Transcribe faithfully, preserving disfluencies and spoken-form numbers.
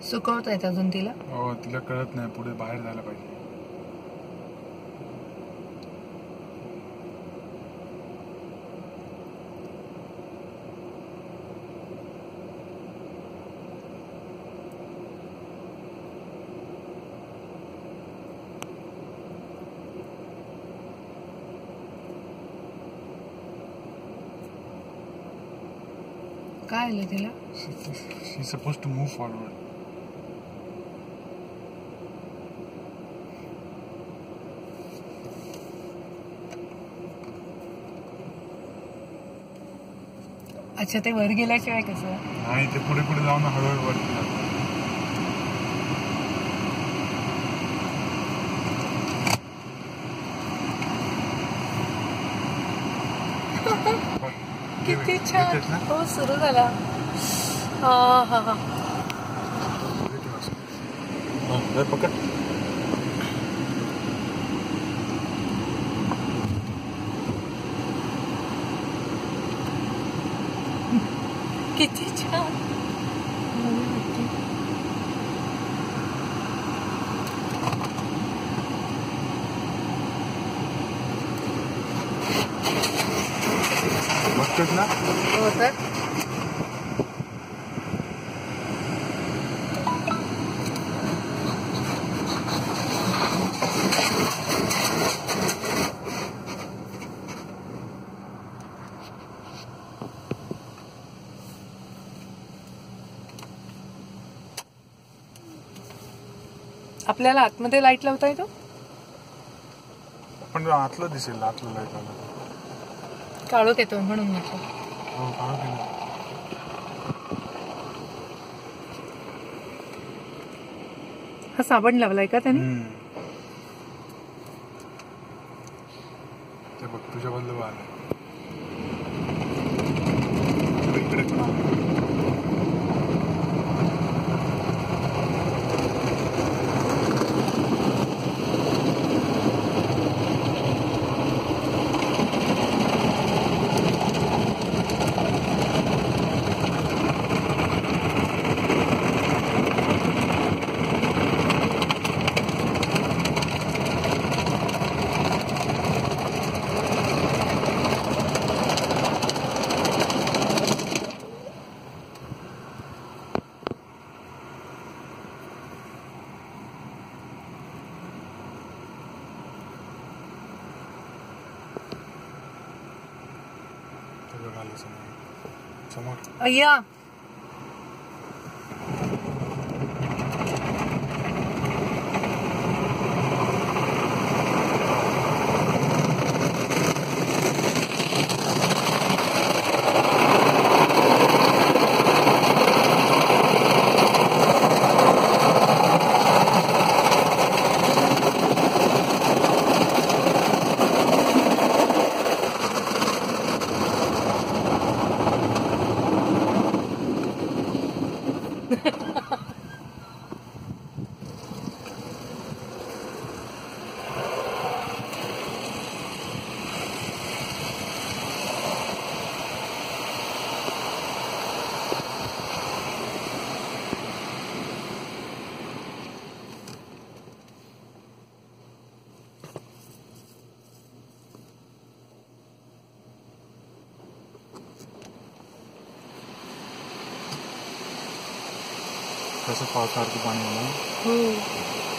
सुकवतायत अजून तिला. हो, तिला कळत नाही पुढे बाहेर जायला पाहिजे. काय आलं तिला? She is supposed to move forward. अच्छा, ते वर गेल्याशिवाय कसं? नाही, ते पुढे पुढे जाऊन हळूहळू वर गेला. किती छान. हो, सुरू झाला. हा हा हा पकड. किती छान. बघतोस ना? हो तर. आपल्याला आतमध्ये लाईट लावता येतो? पण आतलं दिसेल, आतलं लाईट लावलं. काळोख येतो म्हणून म्हटलं. हो, काळोख येतो. हा साबण लावलाय का त्याने? ते बघ, तुझ्या बदल आलं. समोर अय्या. कसं पावसासारखं पाणी आलं. हो.